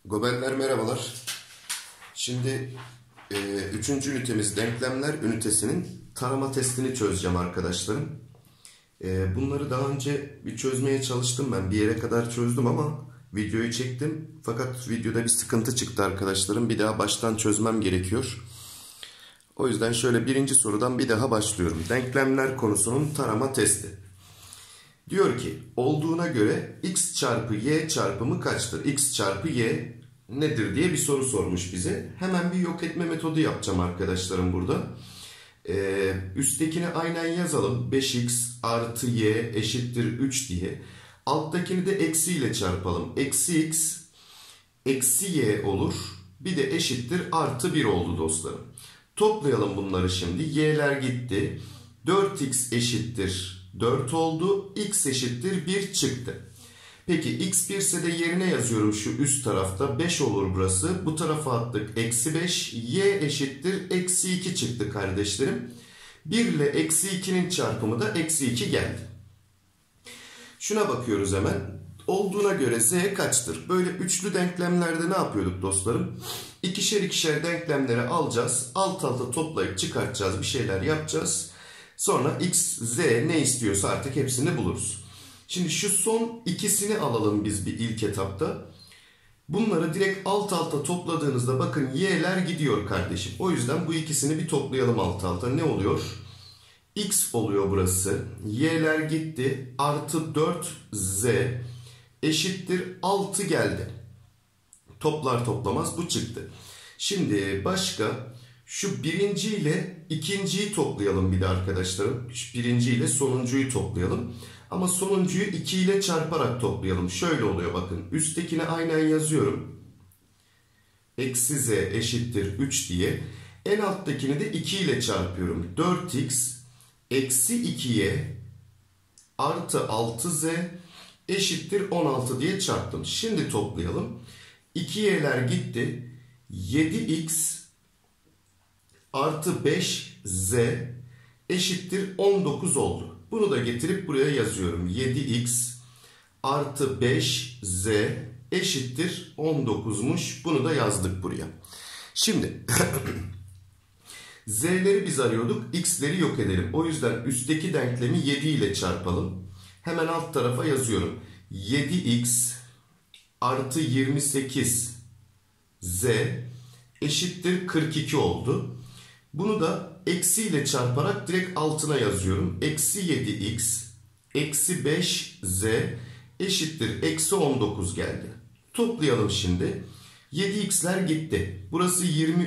Goberler merhabalar. Şimdi 3. ünitemiz denklemler ünitesinin tarama testini çözeceğim arkadaşlarım. Bunları daha önce bir çözmeye çalıştım ben. Bir yere kadar çözdüm ama videoyu çektim. Fakat videoda bir sıkıntı çıktı arkadaşlarım. Bir daha baştan çözmem gerekiyor. O yüzden şöyle birinci sorudan bir daha başlıyorum. Denklemler konusunun tarama testi. Diyor ki olduğuna göre x çarpı y çarpımı kaçtır? X çarpı y nedir diye bir soru sormuş bize. Hemen bir yok etme metodu yapacağım arkadaşlarım burada. Üsttekini aynen yazalım. 5x artı y eşittir 3 diye. Alttakini de eksi ile çarpalım. Eksi x eksi y olur. Bir de eşittir artı 1 oldu dostlarım. Toplayalım bunları şimdi. Y'ler gitti. 4x eşittir 4 oldu. X eşittir 1 çıktı. Peki x 1 ise de yerine yazıyorum şu üst tarafta. 5 olur burası. Bu tarafa attık. Eksi 5. Y eşittir eksi 2 çıktı kardeşlerim. 1 ile eksi 2'nin çarpımı da eksi 2 geldi. Şuna bakıyoruz hemen. Olduğuna göre z kaçtır? Böyle üçlü denklemlerde ne yapıyorduk dostlarım? İkişer ikişer denklemleri alacağız. Alt alta toplayıp çıkartacağız. Bir şeyler yapacağız. Sonra x, z ne istiyorsa artık hepsini buluruz. Şimdi şu son ikisini alalım biz bir ilk etapta. Bunları direkt alt alta topladığınızda bakın y'ler gidiyor kardeşim. O yüzden bu ikisini bir toplayalım alt alta. Ne oluyor? X oluyor burası. Y'ler gitti. Artı 4z eşittir 6 geldi. Toplar toplamaz bu çıktı. Şimdi başka şu birinci ile ikinciyi toplayalım bir de arkadaşlarım. Şu birinci ile sonuncuyu toplayalım. Ama sonuncuyu 2 ile çarparak toplayalım. Şöyle oluyor bakın. Üsttekini aynen yazıyorum. Eksi z eşittir 3 diye. En alttakini de 2 ile çarpıyorum. 4x eksi 2y artı 6z eşittir 16 diye çarptım. Şimdi toplayalım. 2y'ler gitti. 7x artı 5z eşittir 19 oldu. Bunu da getirip buraya yazıyorum. 7x artı 5z eşittir 19'muş. Bunu da yazdık buraya. Şimdi z'leri biz arıyorduk. X'leri yok edelim. O yüzden üstteki denklemi 7 ile çarpalım. Hemen alt tarafa yazıyorum. 7x artı 28z eşittir 42 oldu. Bunu da eksi ile çarparak direkt altına yazıyorum. Eksi 7x eksi 5z eşittir eksi 19 geldi. Toplayalım şimdi. 7x'ler gitti. Burası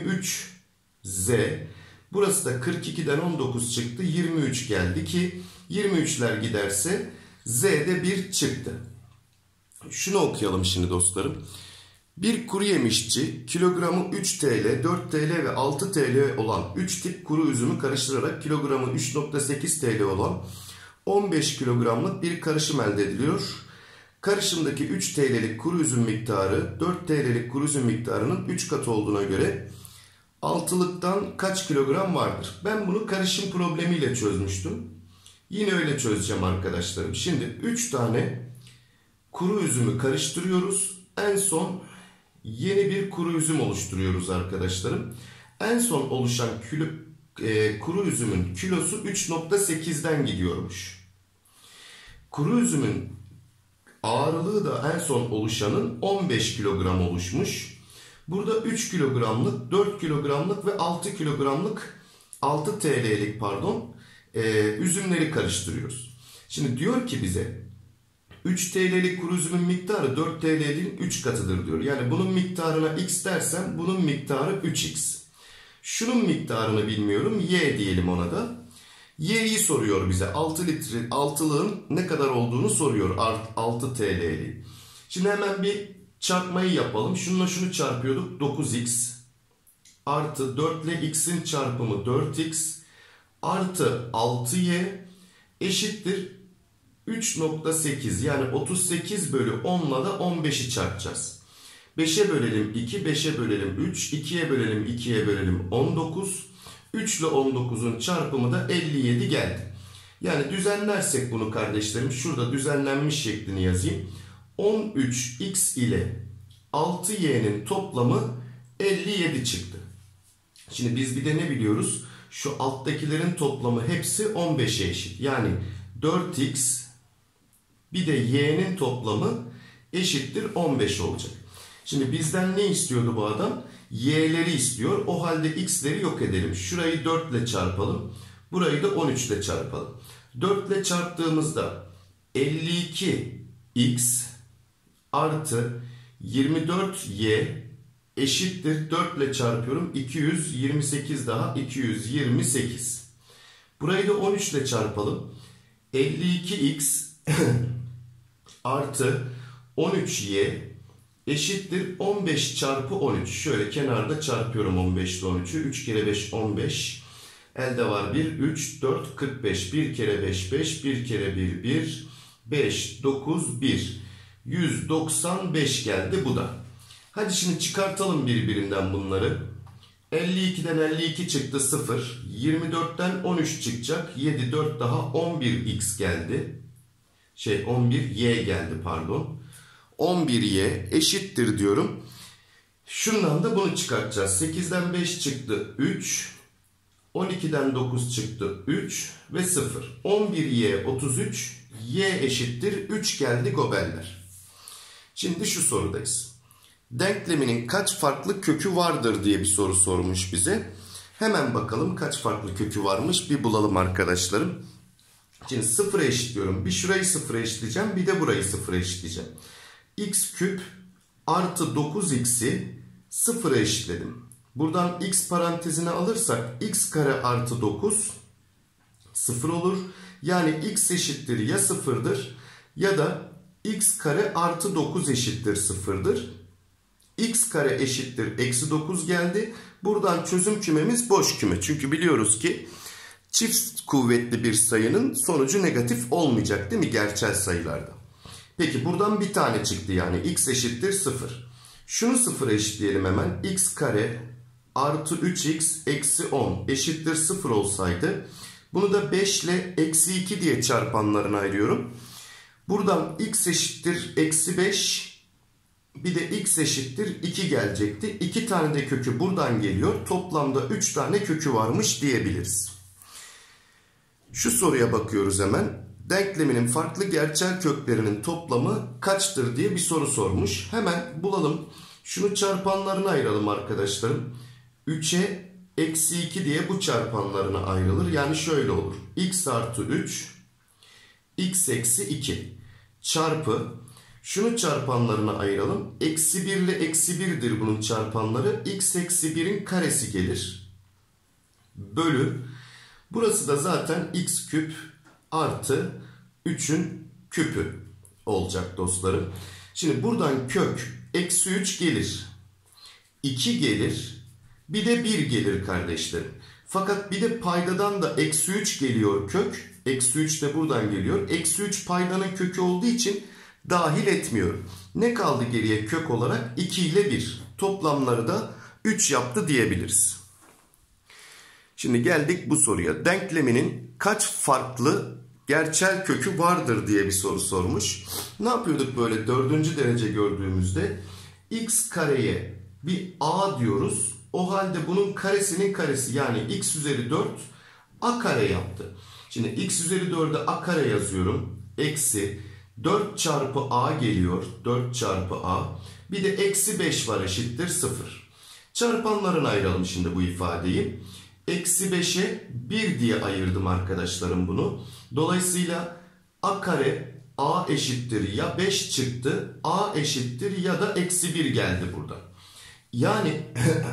23z. Burası da 42'den 19 çıktı. 23 geldi ki 23'ler giderse z'de 1 çıktı. Şunu okuyalım şimdi dostlarım. Bir kuru yemişçi kilogramı 3 TL, 4 TL ve 6 TL olan 3 tip kuru üzümü karıştırarak kilogramı 3,8 TL olan 15 kilogramlık bir karışım elde ediliyor. Karışımdaki 3 TL'lik kuru üzüm miktarı 4 TL'lik kuru üzüm miktarının 3 katı olduğuna göre altılıktan kaç kilogram vardır? Ben bunu karışım problemiyle çözmüştüm. Yine öyle çözeceğim arkadaşlarım. Şimdi 3 tane kuru üzümü karıştırıyoruz. En son yeni bir kuru üzüm oluşturuyoruz arkadaşlarım. En son oluşan kuru üzümün kilosu 3,8'den gidiyormuş. Kuru üzümün ağırlığı da en son oluşanın 15 kilogram oluşmuş. Burada 3 kilogramlık, 4 kilogramlık ve 6 kilogramlık 6 TL'lik pardon üzümleri karıştırıyoruz. Şimdi diyor ki bize 3 TL'lik kuru üzümün miktarı 4 TL'nin 3 katıdır diyor. Yani bunun miktarına x dersem bunun miktarı 3x. Şunun miktarını bilmiyorum. Y diyelim ona da. Y'yi soruyor bize. 6 litre altılığın ne kadar olduğunu soruyor. 6 TL'li. Şimdi hemen bir çarpmayı yapalım. Şununla şunu çarpıyorduk. 9x artı 4 ile x'in çarpımı 4x artı 6y eşittir 3,8 yani 38 bölü 10 ile de 15'i çarpacağız. 5'e bölelim 2, 5'e bölelim 3, 2'ye bölelim 2'ye bölelim 19. 3 ile 19'un çarpımı da 57 geldi. Yani düzenlersek bunu kardeşlerim şurada düzenlenmiş şeklini yazayım. 13x ile 6y'nin toplamı 57 çıktı. Şimdi biz bir de ne biliyoruz? Şu alttakilerin toplamı hepsi 15'e eşit. Yani 4x bir de y'nin toplamı eşittir 15 olacak. Şimdi bizden ne istiyordu bu adam? Y'leri istiyor. O halde x'leri yok edelim. Şurayı 4 ile çarpalım. Burayı da 13 ile çarpalım. 4 ile çarptığımızda 52x artı 24y eşittir 4 ile çarpıyorum. 228 daha 228. Burayı da 13 ile çarpalım. 52x artı 13y eşittir 15 çarpı 13. Şöyle kenarda çarpıyorum 15 ile 13'ü. 3 kere 5 15. Elde var 1, 3, 4, 45. 1 kere 5 5. 1 kere 1 1. 5, 9, 1. 195 geldi bu da. Hadi şimdi çıkartalım birbirinden bunları. 52'den 52 çıktı 0. 24'ten 13 çıkacak. 7, 4 daha 11x geldi. 11y geldi pardon. 11y eşittir diyorum. Şundan da bunu çıkartacağız. 8'den 5 çıktı 3. 12'den 9 çıktı 3 ve 0. 11y 33. Y eşittir 3 geldi gobeller. Şimdi şu sorudayız. Denkleminin kaç farklı kökü vardır diye bir soru sormuş bize. Hemen bakalım kaç farklı kökü varmış bir bulalım arkadaşlarım. Şimdi 0'a eşitliyorum. Bir şurayı 0'a eşitleyeceğim. Bir de burayı 0'a eşitleyeceğim. X küp artı 9x'i 0'a eşitledim. Buradan x parantezine alırsak x kare artı 9 0 olur. Yani x eşittir ya 0'dır ya da x kare artı 9 eşittir 0'dır. X kare eşittir eksi 9 geldi. Buradan çözüm kümemiz boş küme. Çünkü biliyoruz ki çift kuvvetli bir sayının sonucu negatif olmayacak değil mi gerçel sayılarda? Peki buradan bir tane çıktı yani x eşittir 0. Şunu 0'a eşitleyelim hemen. X kare artı 3x eksi 10 eşittir 0 olsaydı bunu da 5 ile eksi 2 diye çarpanlarına ayırıyorum. Buradan x eşittir eksi 5 bir de x eşittir 2 gelecekti. 2 tane de kökü buradan geliyor. Toplamda 3 tane kökü varmış diyebiliriz. Şu soruya bakıyoruz hemen. Denkleminin farklı gerçel köklerinin toplamı kaçtır diye bir soru sormuş. Hemen bulalım. Şunu çarpanlarına ayıralım arkadaşlarım. 3'e eksi 2 diye bu çarpanlarına ayrılır. Yani şöyle olur. X artı 3 x eksi 2 çarpı şunu çarpanlarına ayıralım. Eksi 1 ile eksi 1'dir bunun çarpanları. X eksi 1'in karesi gelir. Bölü. Burası da zaten x küp artı 3'ün küpü olacak dostlarım. Şimdi buradan kök eksi 3 gelir. 2 gelir. Bir de 1 gelir kardeşlerim. Fakat bir de paydadan da eksi 3 geliyor kök. Eksi 3 de buradan geliyor. Eksi 3 paydanın kökü olduğu için dahil etmiyorum. Ne kaldı geriye kök olarak? 2 ile 1. Toplamları da 3 yaptı diyebiliriz. Şimdi geldik bu soruya. Denkleminin kaç farklı gerçel kökü vardır diye bir soru sormuş. Ne yapıyorduk böyle 4. derece gördüğümüzde? X kareye bir a diyoruz. O halde bunun karesinin karesi yani x üzeri 4 a kare yaptı. Şimdi x üzeri 4'e a kare yazıyorum. Eksi 4 çarpı a geliyor. 4 çarpı a. Bir de eksi 5 var eşittir 0. Çarpanlarına ayıralım şimdi bu ifadeyi. Eksi 5'e 1 diye ayırdım arkadaşlarım bunu. Dolayısıyla a kare a eşittir ya 5 çıktı. A eşittir ya da eksi 1 geldi burada. Yani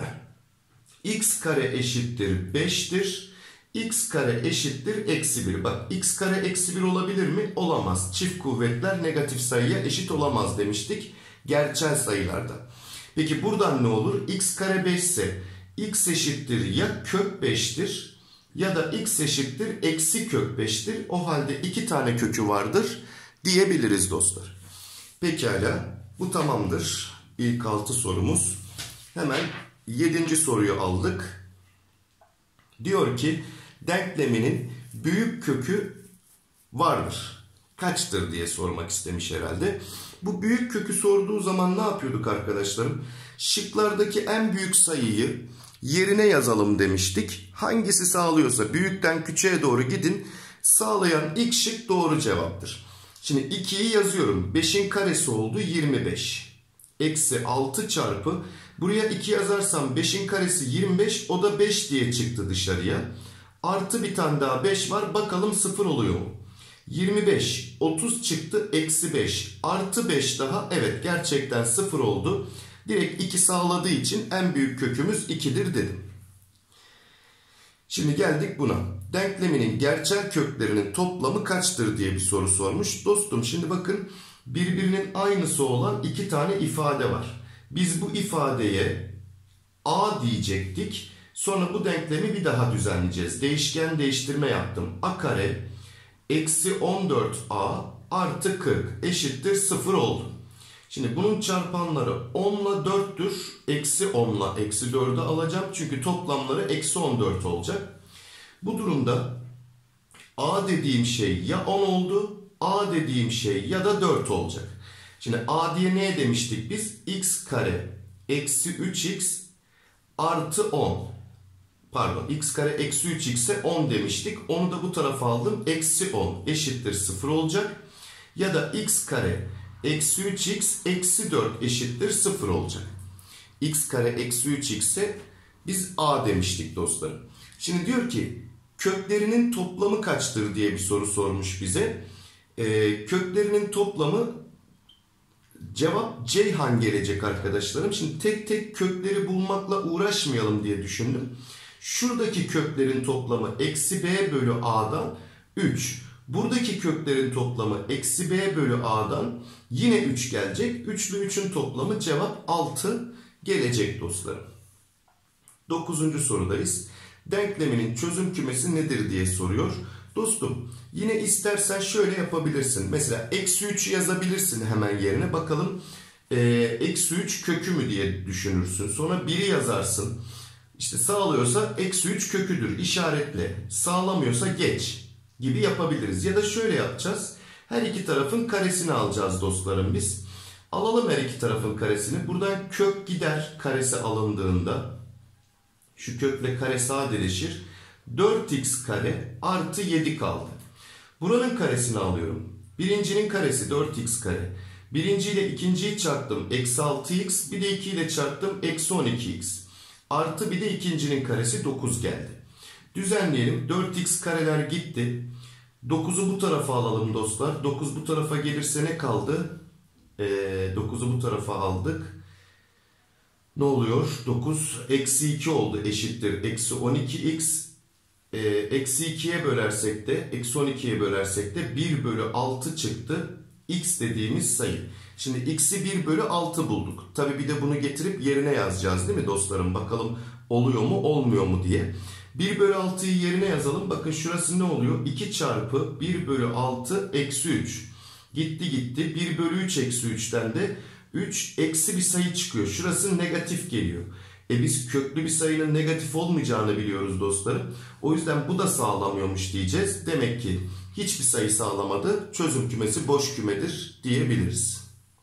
x kare eşittir 5'tir. X kare eşittir eksi 1. Bak x kare eksi 1 olabilir mi? Olamaz. Çift kuvvetler negatif sayıya eşit olamaz demiştik. Gerçel sayılarda. Peki buradan ne olur? X kare 5 ise x eşittir ya kök 5'tir ya da x eşittir eksi kök 5'tir. O halde 2 tane kökü vardır diyebiliriz dostlar. Pekala bu tamamdır. İlk 6 sorumuz. Hemen 7. soruyu aldık. Diyor ki denkleminin büyük kökü vardır. kaçtır diye sormak istemiş herhalde. Bu büyük kökü sorduğu zaman ne yapıyorduk arkadaşlarım? Şıklardaki en büyük sayıyı yerine yazalım demiştik. Hangisi sağlıyorsa büyükten küçüğe doğru gidin. Sağlayan ilk şık doğru cevaptır. Şimdi 2'yi yazıyorum. 5'in karesi oldu 25. Eksi 6 çarpı. Buraya 2 yazarsam 5'in karesi 25. O da 5 diye çıktı dışarıya. Artı bir tane daha 5 var. Bakalım 0 oluyor mu? 25, 30 çıktı, eksi 5. Artı 5 daha. Evet, gerçekten 0 oldu. Direkt 2 sağladığı için en büyük kökümüz 2'dir dedim. Şimdi geldik buna. Denkleminin gerçel köklerinin toplamı kaçtır diye bir soru sormuş. Dostum şimdi bakın, birbirinin aynısı olan iki tane ifade var. Biz bu ifadeye a diyecektik. Sonra bu denklemi bir daha düzenleyeceğiz. Değişken değiştirme yaptım. A kare eksi 14a artı 40 eşittir 0 oldu. Şimdi bunun çarpanları 10 ile 4'tür. Eksi 10 ile eksi 4'ü alacağım. Çünkü toplamları eksi 14 olacak. Bu durumda a dediğim şey ya 10 oldu. A dediğim şey ya da 4 olacak. Şimdi a diye ne demiştik biz? X kare eksi 3x artı 10. Pardon, x kare eksi 3 x'e 10 demiştik. Onu da bu tarafa aldım. Eksi 10 eşittir 0 olacak. Ya da x kare eksi 3x eksi 4 eşittir 0 olacak. X kare eksi 3x'e biz a demiştik dostlarım. Şimdi diyor ki köklerinin toplamı kaçtır diye bir soru sormuş bize. Köklerinin toplamı, cevap Ceyhan gelecek arkadaşlarım. Şimdi tek tek kökleri bulmakla uğraşmayalım diye düşündüm. Şuradaki köklerin toplamı eksi b bölü a'dan 3. Buradaki köklerin toplamı eksi b bölü a'dan yine 3 gelecek. 3 ile 3'ün toplamı cevap 6 gelecek dostlarım. 9. sorudayız. Denkleminin çözüm kümesi nedir diye soruyor. Dostum yine istersen şöyle yapabilirsin. Mesela eksi 3'ü yazabilirsin hemen yerine. Bakalım eksi 3 kökü mü diye düşünürsün. Sonra 1'i yazarsın. İşte sağlıyorsa eksi 3 köküdür, işaretle. Sağlamıyorsa geç gibi yapabiliriz. Ya da şöyle yapacağız. Her iki tarafın karesini alacağız dostlarım biz. Alalım her iki tarafın karesini. Buradan kök gider karesi alındığında. Şu kökle kare sadeleşir. 4x kare artı 7 kaldı. Buranın karesini alıyorum. Birincinin karesi 4x kare. Birinci ile ikinciyi çarptım. Eksi 6x. Bir de 2 ile çarptım. Eksi 12x. Artı bir de ikincinin karesi 9 geldi. Düzenleyelim. 4x kareler gitti. 9'u bu tarafa alalım dostlar. 9 bu tarafa gelirse ne kaldı? 9'u bu tarafa aldık. Ne oluyor? 9 eksi 2 oldu, eşittir. Eksi 12x. Eksi 2'ye bölersek de, eksi 12'ye bölersek de 1 bölü 6 çıktı. X dediğimiz sayı. Şimdi x'i 1 bölü 6 bulduk. Tabi bir de bunu getirip yerine yazacağız değil mi dostlarım? Bakalım oluyor mu olmuyor mu diye. 1 bölü 6'yı yerine yazalım. Bakın şurası ne oluyor? 2 çarpı 1 bölü 6 eksi 3. Gitti gitti. 1 bölü 3 eksi 3'ten de 3 eksi bir sayı çıkıyor. Şurası negatif geliyor. Biz köklü bir sayının negatif olmayacağını biliyoruz dostlarım. O yüzden bu da sağlamıyormuş diyeceğiz. Demek ki hiçbir sayı sağlamadı. Çözüm kümesi boş kümedir diyebiliriz.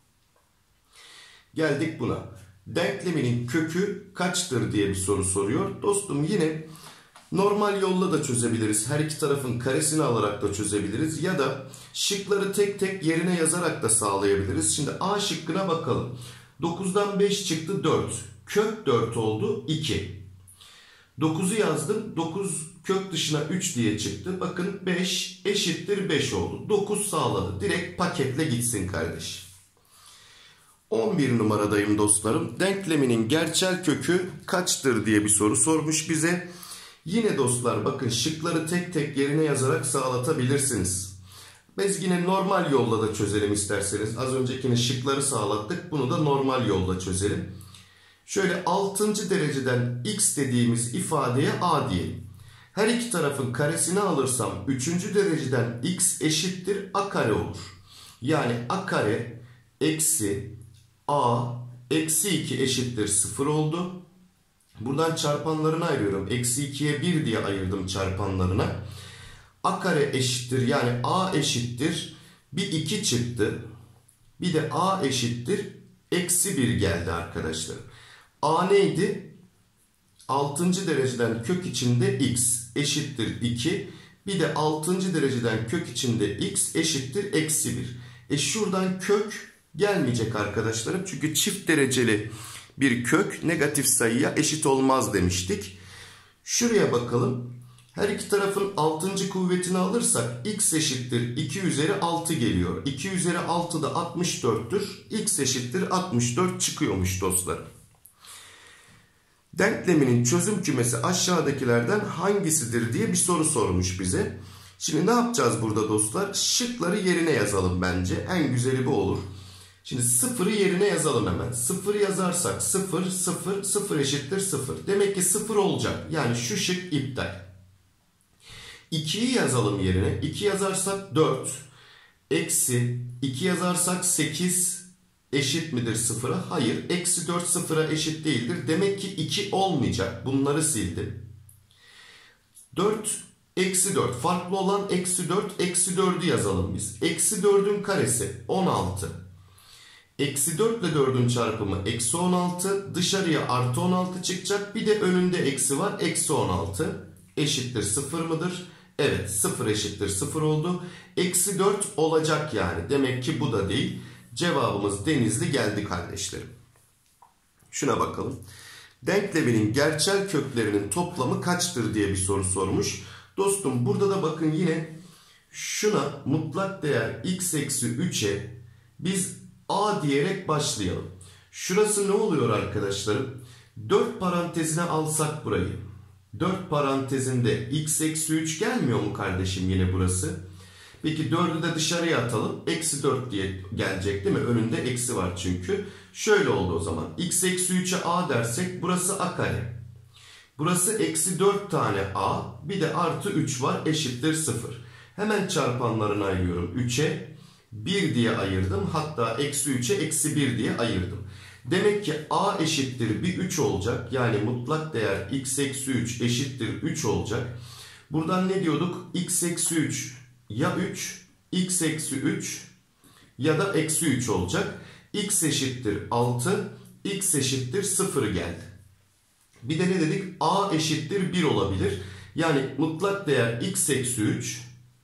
Geldik buna. Denkleminin kökü kaçtır diye bir soru soruyor. Dostum yine normal yolla da çözebiliriz. Her iki tarafın karesini alarak da çözebiliriz. Ya da şıkları tek tek yerine yazarak da sağlayabiliriz. Şimdi A şıkkına bakalım. 9'dan 5 çıktı 4. Kök 4 oldu 2. 9'u yazdım. 9 kök dışına 3 diye çıktı. Bakın 5 eşittir 5 oldu. 9 sağladı. Direkt paketle gitsin kardeş. 11 numaradayım dostlarım. Denkleminin gerçel kökü kaçtır diye bir soru sormuş bize. Yine dostlar bakın şıkları tek tek yerine yazarak sağlatabilirsiniz. Biz yine normal yolla da çözelim isterseniz. Az öncekini şıkları sağlattık. Bunu da normal yolla çözelim. Şöyle 6. dereceden x dediğimiz ifadeye a diyelim. Her iki tarafın karesini alırsam 3. dereceden x eşittir a kare olur. Yani a kare eksi a eksi 2 eşittir 0 oldu. Buradan çarpanlarını ayırıyorum. Eksi 2'ye 1 diye ayırdım çarpanlarına. A kare eşittir yani a eşittir Bir 2 çıktı. Bir de a eşittir eksi 1 geldi arkadaşlar. A neydi? 6. dereceden kök içinde x eşittir 2. Bir de 6. dereceden kök içinde x eşittir eksi 1. Şuradan kök gelmeyecek arkadaşlarım. Çünkü çift dereceli bir kök negatif sayıya eşit olmaz demiştik. Şuraya bakalım. Her iki tarafın 6. kuvvetini alırsak x eşittir 2 üzeri 6 geliyor. 2 üzeri 6 da 64'tür. X eşittir 64 çıkıyormuş dostlarım. Denkleminin çözüm kümesi aşağıdakilerden hangisidir diye bir soru sormuş bize. Şimdi ne yapacağız burada dostlar? Şıkları yerine yazalım bence. En güzeli bu olur. Şimdi sıfırı yerine yazalım hemen. Sıfır yazarsak 0, 0, 0 eşittir 0. Demek ki 0 olacak. Yani şu şık iptal. 2'yi yazalım yerine. 2 yazarsak 4. Eksi 2 yazarsak 8 eşit midir 0'a? Hayır. Eksi 4 0'a eşit değildir. Demek ki 2 olmayacak. Bunları sildim. 4 eksi 4. Farklı olan eksi 4. Eksi 4'ü yazalım biz. Eksi 4'ün karesi 16. Eksi 4 ile 4'ün çarpımı eksi 16. Dışarıya artı 16 çıkacak. Bir de önünde eksi var. Eksi 16 eşittir 0 mıdır? Evet, 0 eşittir 0 oldu. Eksi 4 olacak yani. Demek ki bu da değil. Cevabımız Denizli geldi kardeşlerim. Şuna bakalım. Denkleminin gerçel köklerinin toplamı kaçtır diye bir soru sormuş. Dostum burada da bakın yine şuna mutlak değer x eksi 3'e biz a diyerek başlayalım. Şurası ne oluyor arkadaşlarım? 4 parantezine alsak burayı. 4 parantezinde x eksi 3 gelmiyor mu kardeşim yine burası? Peki 4'ü de dışarıya atalım. Eksi 4 diye gelecek değil mi? Önünde eksi var çünkü. Şöyle oldu o zaman. X eksi 3'e a dersek burası a kare. Burası eksi 4 tane a. Bir de artı 3 var eşittir 0. Hemen çarpanlarını ayırıyorum. 3'e 1 diye ayırdım. Hatta eksi 3'e eksi 1 diye ayırdım. Demek ki a eşittir bir 3 olacak. Yani mutlak değer x eksi 3 eşittir 3 olacak. Buradan ne diyorduk? X eksi 3 ya 3, x eksi 3 ya da eksi 3 olacak. X eşittir 6, x eşittir 0 geldi. Bir de ne dedik? A eşittir 1 olabilir. Yani mutlak değer x eksi 3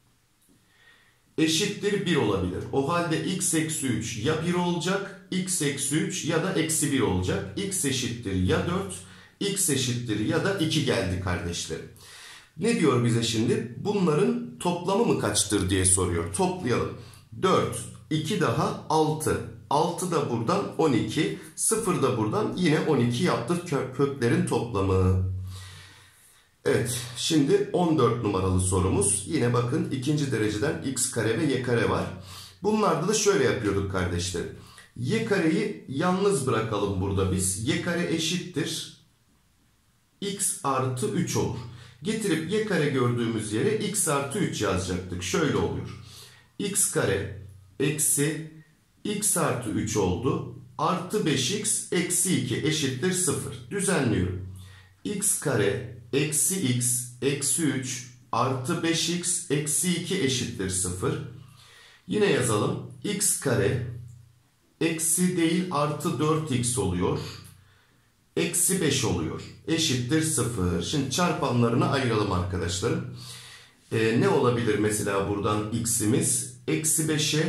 eşittir 1 olabilir. O halde x eksi 3 ya 1 olacak, x eksi 3 ya da eksi 1 olacak. X eşittir ya 4, x eşittir ya da 2 geldi kardeşlerim. Ne diyor bize şimdi? Bunların toplamı mı kaçtır diye soruyor. Toplayalım. 4, 2 daha 6. 6 da buradan 12. 0 da buradan yine 12 yaptı köklerin toplamı. Evet, şimdi 14 numaralı sorumuz. Yine bakın ikinci dereceden x kare ve y kare var. Bunlarda da şöyle yapıyorduk kardeşlerim. Y kareyi yalnız bırakalım burada biz. Y kare eşittir x artı 3 olur. Getirip y kare gördüğümüz yere x artı 3 yazacaktık. Şöyle oluyor. X kare eksi x artı 3 oldu. Artı 5x eksi 2 eşittir 0. Düzenliyorum. X kare eksi x eksi 3 artı 5x eksi 2 eşittir 0. Yine yazalım. X kare eksi değil artı 4x oluyor. Eksi 5 oluyor. Eşittir 0. Şimdi çarpanlarını ayıralım arkadaşlarım. Ne olabilir mesela buradan x'imiz? Eksi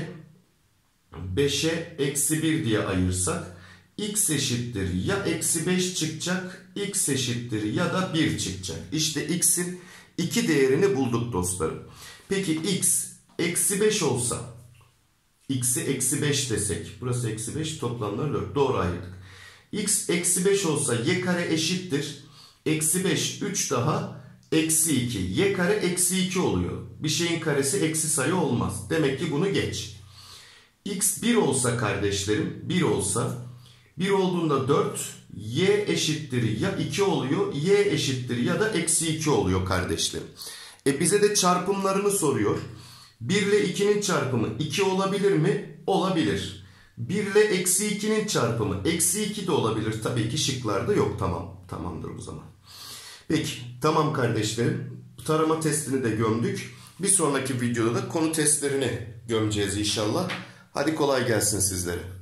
5'e eksi 1 diye ayırsak x eşittir ya eksi 5 çıkacak, x eşittir ya da 1 çıkacak. İşte x'in 2 değerini bulduk dostlarım. Peki x eksi 5 olsa, x'i eksi 5 desek, burası eksi 5 toplamları 4, doğru ayırdık. X eksi 5 olsa y kare eşittir. Eksi 5 3 daha eksi 2. Y kare eksi 2 oluyor. Bir şeyin karesi eksi sayı olmaz. Demek ki bunu geç. X 1 olsa kardeşlerim, 1 olsa, 1 olduğunda 4, y eşittir ya 2 oluyor, y eşittir ya da eksi 2 oluyor kardeşlerim. Bize de çarpımlarını soruyor. 1 ile 2'nin çarpımı 2 olabilir mi? Olabilir. 1 ile eksi 2'nin çarpımı eksi 2 de olabilir. Tabii ki şıklarda yok. Tamamdır bu zaman. Peki tamam kardeşlerim. Tarama testini de gömdük. Bir sonraki videoda da konu testlerini gömeceğiz inşallah. Hadi kolay gelsin sizlere.